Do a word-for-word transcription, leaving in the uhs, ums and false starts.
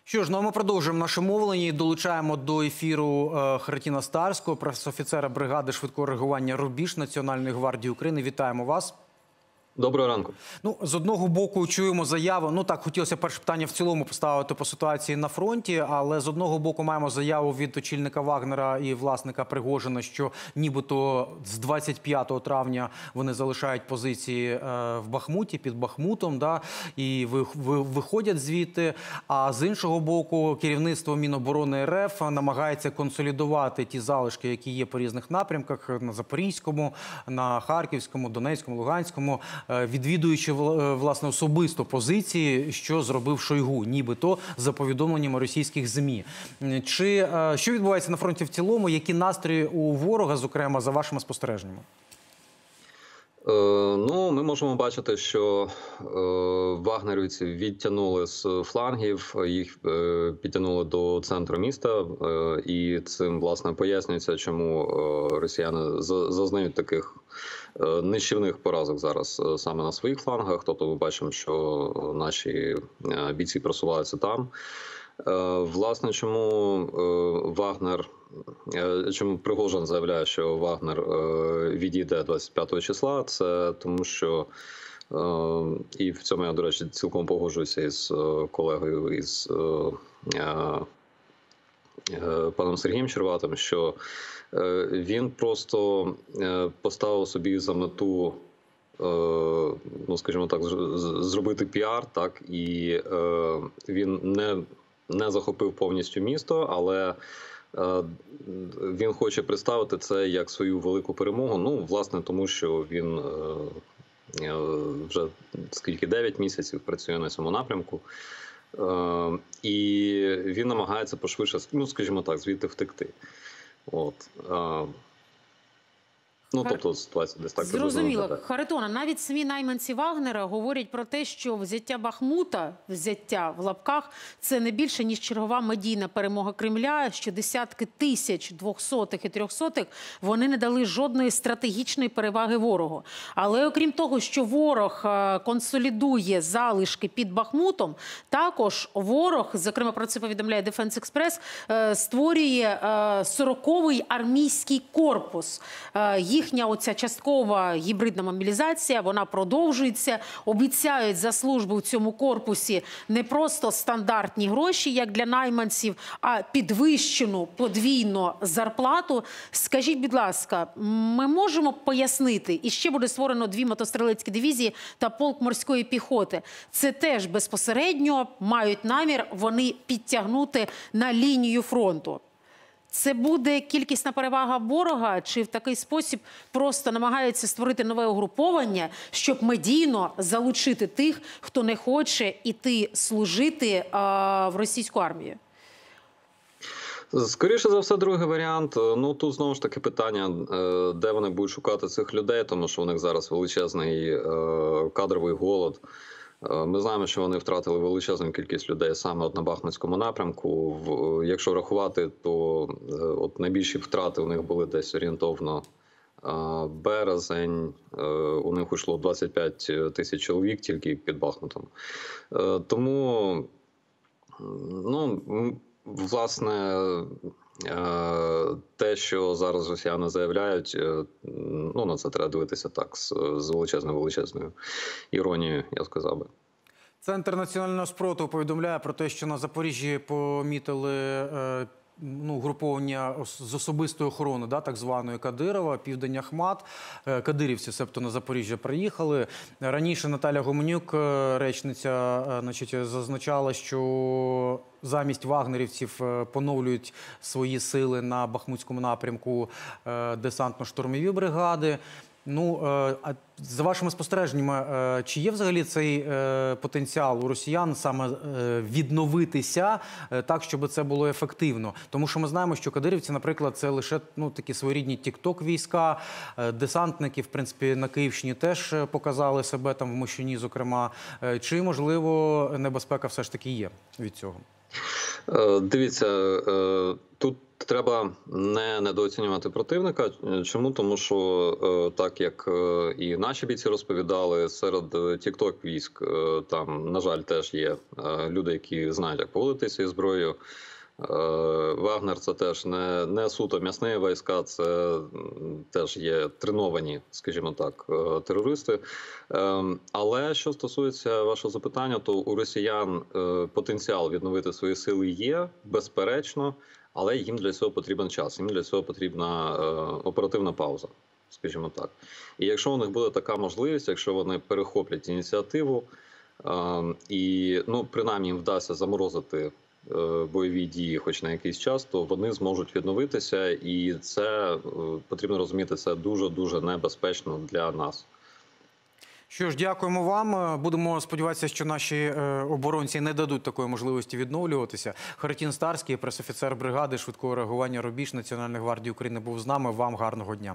Що ж, ну а ми продовжуємо наше мовлення і долучаємо до ефіру е, Хартіна Старського, пресофіцера бригади швидкого реагування «Рубіж» Національної гвардії України. Вітаємо вас. Доброго ранку. Ну, з одного боку чуємо заяву, ну так, хотілося перше питання в цілому поставити по ситуації на фронті, але з одного боку маємо заяву від очільника Вагнера і власника Пригожина, що нібито з двадцять п'ятого травня вони залишають позиції е, в Бахмуті, під Бахмутом, да, і ви, ви, виходять звідти. А з іншого боку, керівництво Міноборони РФ намагається консолідувати ті залишки, які є по різних напрямках, на Запорізькому, на Харківському, Донецькому, Луганському, відвідуючи, власне, особисто позиції, що зробив Шойгу, нібито за повідомленнями російських ЗМІ. Чи, що відбувається на фронті в цілому? Які настрої у ворога, зокрема, за вашими спостереженнями? Е, ну, ми можемо бачити, що е, вагнерівці відтягнули з флангів, їх е, підтягнули до центру міста, е, і цим, власне, пояснюється, чому е, росіяни зазнають таких е, нищівних поразок зараз е, саме на своїх флангах. Тобто ми бачимо, що наші е, бійці просуваються там. Власне, чому Вагнер, чому Пригожин заявляє, що Вагнер відійде двадцять п'ятого числа, це тому, що, і в цьому я, до речі, цілком погоджуюся із колегою, із паном Сергієм Черватим, що він просто поставив собі за мету, ну, скажімо так, зробити піар, так, і він не не захопив повністю місто, але е, він хоче представити це як свою велику перемогу. Ну, власне, тому що він е, вже скільки дев'ять місяців працює на цьому напрямку. Е, і він намагається пошвидше, ну, скажімо так, звідти втекти. От. Е, Ну, тобто ситуація десь так. Зрозуміло. Харитона, навіть самі найманці Вагнера говорять про те, що взяття Бахмута, взяття в лапках, це не більше, ніж чергова медійна перемога Кремля, що десятки тисяч двохсотих і трьохсотих вони не дали жодної стратегічної переваги ворогу. Але окрім того, що ворог консолідує залишки під Бахмутом, також ворог, зокрема про це повідомляє Defense Express, створює сороковий армійський корпус. Їхня оця часткова гібридна мобілізація, вона продовжується. Обіцяють за службу в цьому корпусі не просто стандартні гроші, як для найманців, а підвищену подвійну зарплату. Скажіть, будь ласка, ми можемо пояснити, і ще буде створено дві мотострілецькі дивізії та полк морської піхоти. Це теж безпосередньо мають намір вони підтягнути на лінію фронту. Це буде кількісна перевага ворога, чи в такий спосіб просто намагаються створити нове угруповання, щоб медійно залучити тих, хто не хоче іти служити а, в російську армію? Скоріше за все, другий варіант. Ну, тут знову ж таки питання, де вони будуть шукати цих людей, тому що у них зараз величезний кадровий голод. Ми знаємо, що вони втратили величезну кількість людей саме от на Бахмутському напрямку. Якщо рахувати, то от найбільші втрати у них були десь орієнтовно березень. У них уйшло двадцять п'ять тисяч чоловік тільки під Бахмутом. Тому, ну, власне, те, що зараз росіяни заявляють, ну, на це треба дивитися так, з, з величезною величезною іронією, я сказав би. Центр національного спротиву повідомляє про те, що на Запоріжжі помітили е, ну, груповання з особистої охорони, да, так званої Кадирова, Південь Ахмат. Е, кадирівці, себто на Запоріжжя, приїхали. Раніше Наталя Гуменюк, речниця, е, значить, зазначала, що замість вагнерівців поновлюють свої сили на Бахмутському напрямку е, десантно-штурмові бригади. Ну, а за вашими спостереженнями, чи є взагалі цей потенціал у росіян саме відновитися так, щоб це було ефективно? Тому що ми знаємо, що кадирівці, наприклад, це лише, ну, такі своєрідні тік-ток-війська, десантники, в принципі, на Київщині теж показали себе, там в Мощуні, зокрема. Чи, можливо, небезпека все ж таки є від цього? Е, Дивіться, е, тут треба не недооцінювати противника. Чому? Тому що е, так як е, і наші бійці розповідали, серед тік-ток військ е, там, на жаль, теж є е, люди, які знають, як поводитися із зброєю. Е, Вагнер це теж не, не суто м'ясні війська, це м, теж є треновані, скажімо так, е, терористи. Е, Але що стосується вашого запитання, то у росіян е, потенціал відновити свої сили є, безперечно, але їм для цього потрібен час, їм для цього потрібна е, оперативна пауза, скажімо так. І якщо у них буде така можливість, якщо вони перехоплять ініціативу, е, і ну принаймні їм вдасться заморозити бойові дії, хоч на якийсь час, то вони зможуть відновитися, і це потрібно розуміти, це дуже дуже небезпечно для нас. Що ж, дякуємо вам. Будемо сподіватися, що наші е, оборонці не дадуть такої можливості відновлюватися. Хартін Старський, пресофіцер бригади швидкого реагування «Рубіж» Національної гвардії України, був з нами. Вам гарного дня.